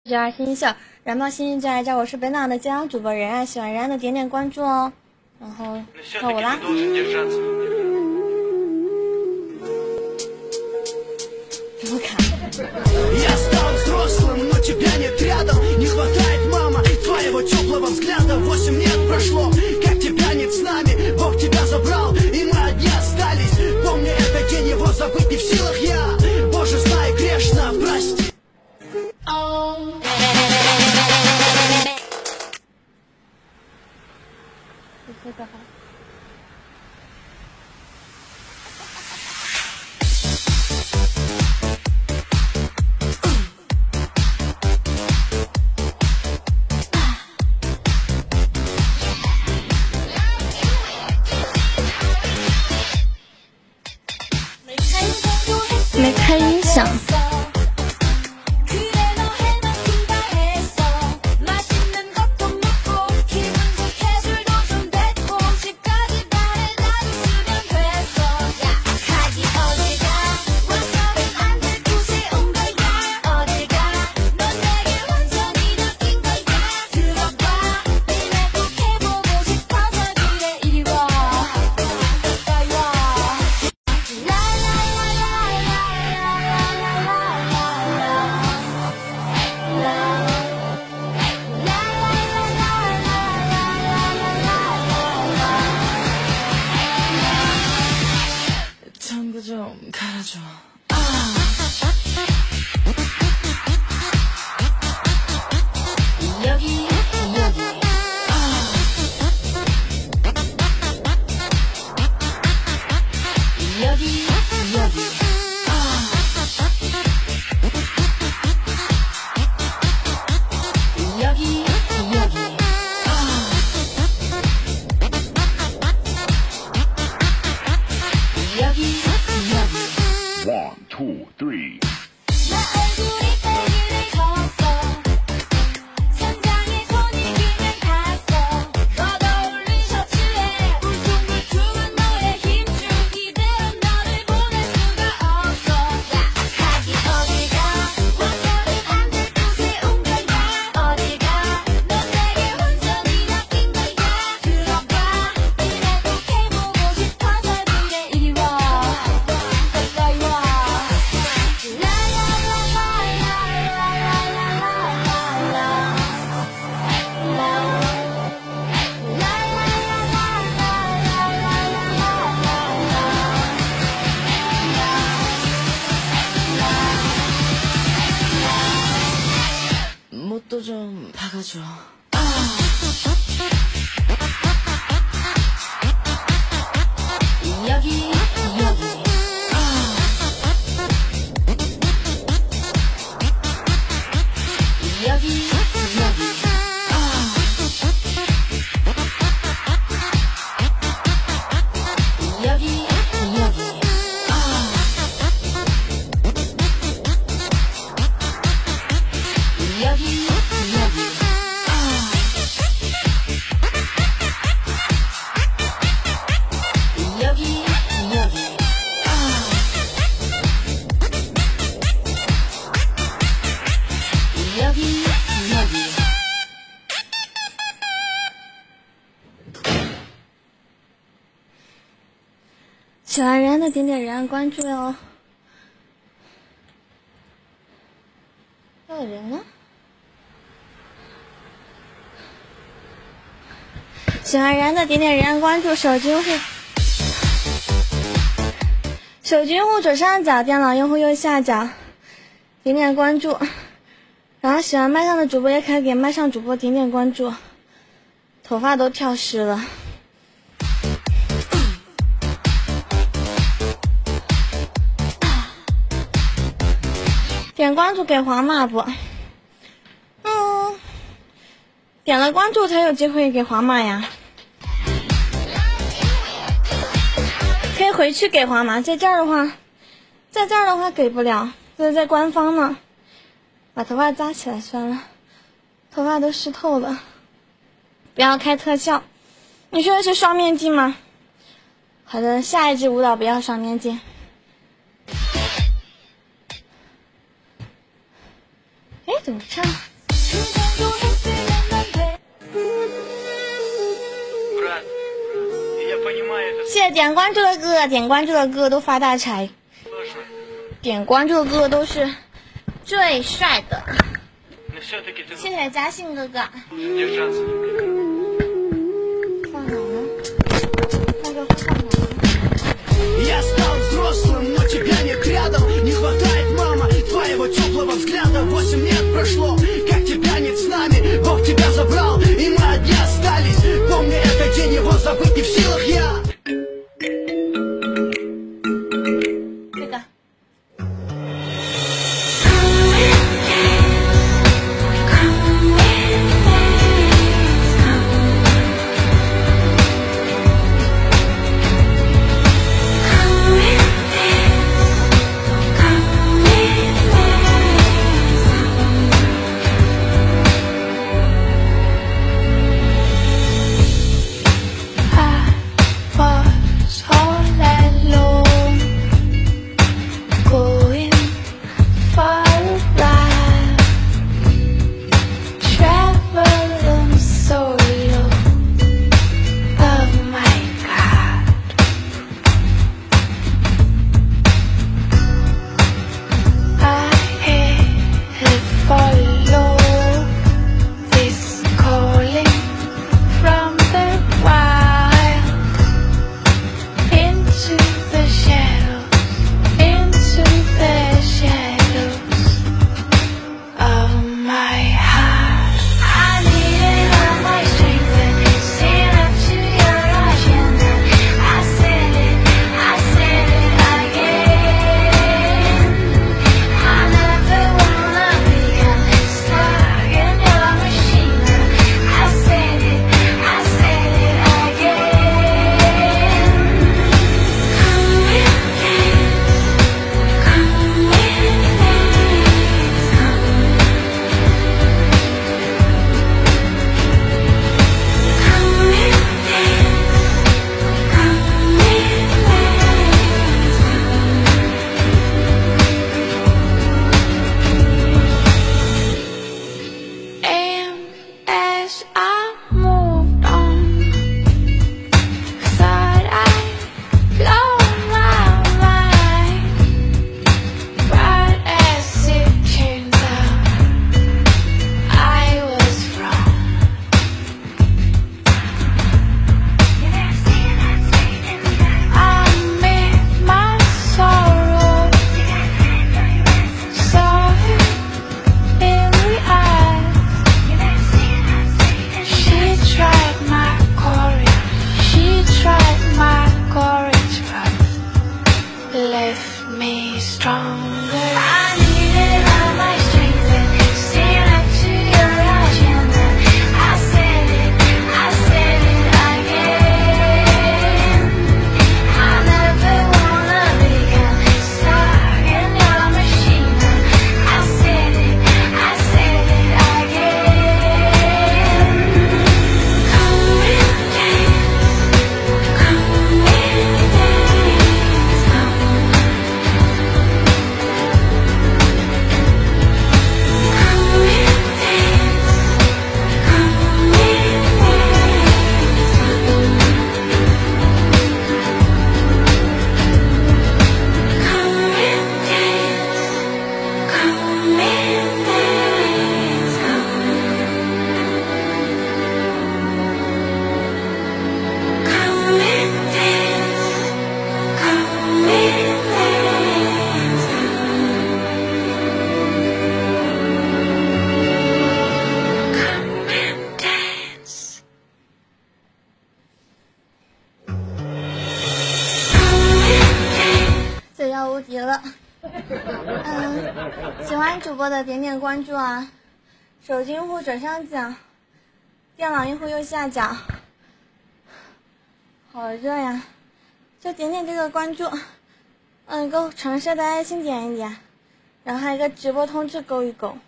12星星燃爆星星就爱叫，我是本档的接档主播人啊，喜欢人啊的点点关注哦，然后跳舞啦。怎么卡？Я стал взрослым, но тебя нет рядом. Не хватает, мама, твоего теплого взгляда. 8 лет прошло, как тебя нет с нами. Бог тебя забрал, и мы одни остались. Помню этот день, его забыть не в силах я. Боже, знай, грешно, прости. 这个好。没开音响。 좀 갈아줘. 여기 여기 여기 여기 여기 여기 여기 1, 2, 3. 못도 좀 박아줘. 여기 여기 여기 여기 여기 여기 여기喜欢人的点点人关注哟。还有人呢？喜欢人的点点人关注，手机用户左上角，电脑用户右下角点点关注。然后喜欢麦上的主播也可以给麦上主播点点关注。头发都跳湿了。点关注给黄马不？点了关注才有机会给黄马呀。可以回去给黄马，在这儿的话给不了，这是在官方呢。把头发扎起来算了，头发都湿透了。不要开特效。你说的是双面镜吗？好的，下一支舞蹈不要双面镜。哎，怎么唱？ 谢谢点关注的哥哥，点关注的哥哥都发大财，点关注的哥哥都是最帅的。谢谢嘉信哥哥。放哪呢？那个放哪呢 ？Я стал взрослым, но тебя нет рядом. Не хватает, мама, твоего теплого взгляда. 8 лет прошло, как тебя нет с нами. Бог тебя забрал, и мы одни остались. Помни этот день, его забыть не в силах я. 这个。无敌了。喜欢主播的点点关注啊，手机用户左上角，电脑用户右下角。好热呀，就点点这个关注，一个橙色的爱心点一点，然后还有一个直播通知勾一勾。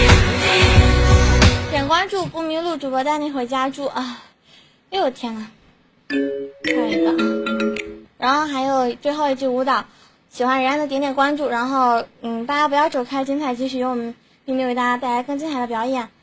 点关注不迷路，主播带你回家住啊！哎呦天呐！ 下一个，然后还有最后一支舞蹈，喜欢然的点点关注，然后大家不要走开，精彩继续，由我们冰冰为大家带来更精彩的表演。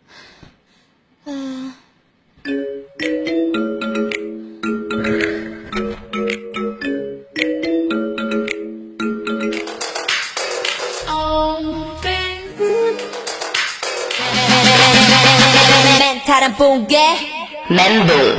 다른 붕괴 멘붕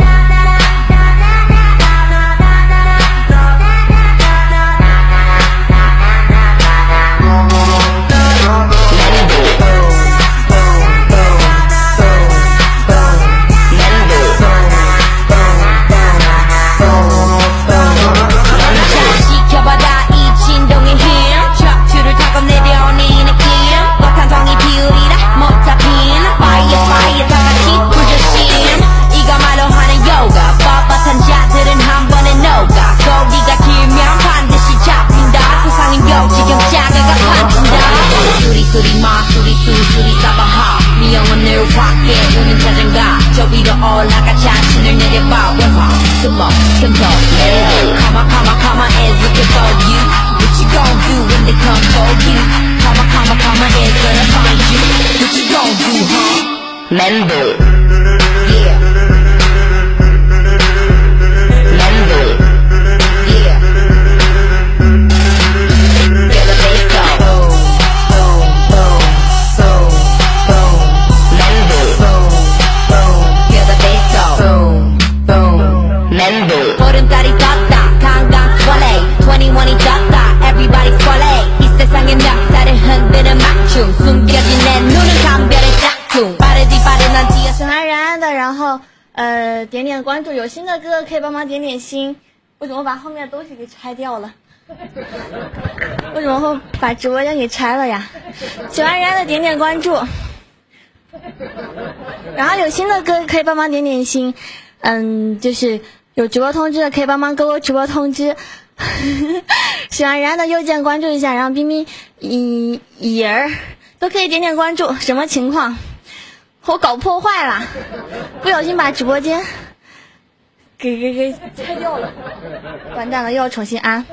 지켜봐라 이 진동의 힘 척추를 타고 내려오는 이 느낌 꽃한송이 피우리라 못 잡힌 파이어 파이어 다같이 불조심 이거말로 하는 요가 뻣뻣한 자들은 한 번에 녹아 거리가 길면 반드시 잡힌다 세상은 요지경 자가가 판친다 수리수리 마수리 수수리 사바하 네 영혼을 확해 우는 자전가 저 위로 올라가 자신을 내려봐 외화 숨어 금속 내려 Come on, is looking for you. What you gon' do when they come for you? Come on, is gonna find you. What you gon' do, huh? Member, yeah. Member, yeah. Feel the bass go. Boom, boom, boom, boom, boom. Member, boom, boom. Feel the bass go. Boom, boom. Member. 보름달이 떴다. 21이 떴다 Everybody's falling 이 세상의 멱살을 흔드는 막춤 숨겨진 내 눈은 감별의 짝퉁 빠르디 빠르난 뛰어 喜欢然的，然后点点关注，有新的歌可以帮忙点点心。为什么把后面的东西给拆掉了？为什么会把直播间给拆了呀？喜欢然的点点关注，然后有新的歌可以帮忙点点心。就是有直播通知的可以帮忙给我直播通知。喜欢然的右键关注一下，然后冰冰、乙儿都可以点点关注。什么情况？我搞破坏了，不小心把直播间给拆掉了，完蛋了，又要重新安。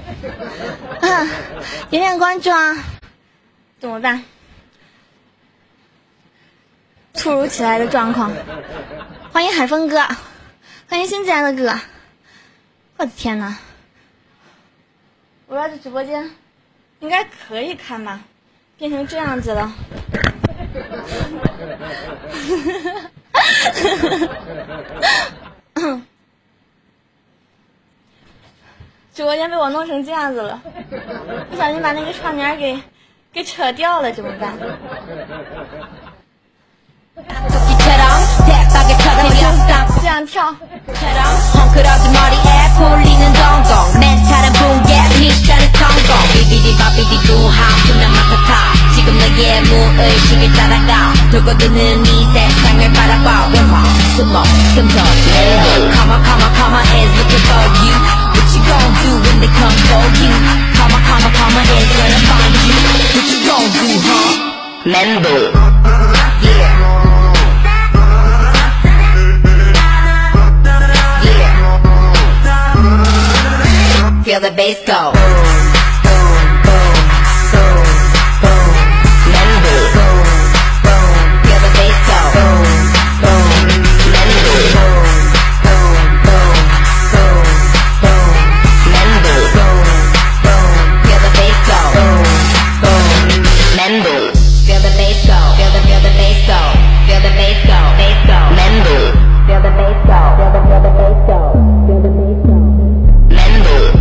点点关注啊！怎么办？突如其来的状况。欢迎海风哥，欢迎新进来的哥。我的天哪！我要这直播间应该可以看吧，变成这样子了。直播间被我弄成这样子了，不小心把那个窗帘给扯掉了，怎么办？这样跳。 헝클어진 머리에 풀리는 동공 멘탈은 붕괴 미션은 성공 비비디바비디 두하우나 맡아타 지금 너의 무의식을 따라가 돌고 드는 이 세상을 바라봐 외화 숨어 금속 내려 Come on is looking for you What you gon' do when they come for you Come on is gonna find you What you gon' do huh Member yeah Feel the bass go. Boom, boom, boom, boom. Member. Boom, boom. Feel the bass go. Boom, boom. Member. Boom, boom, boom, boom, boom. Member. Boom, boom. Feel the bass go. Boom, boom. Member. Feel the bass go. Feel the bass go. Feel the bass go. Bass go. Member. Feel the bass go. Feel the bass go. Feel the bass go. Member.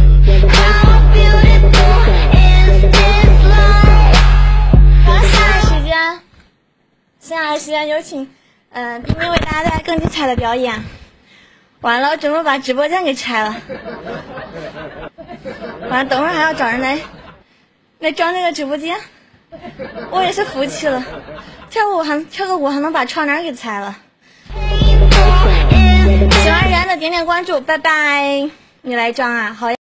下来时间有请冰冰为大家带来更精彩的表演。完了，我准备把直播间给拆了。完了，等会儿还要找人来装这个直播间，我也是服气了。跳个舞还能把窗帘给拆了。喜欢然的点点关注，拜拜。你来装啊，好呀。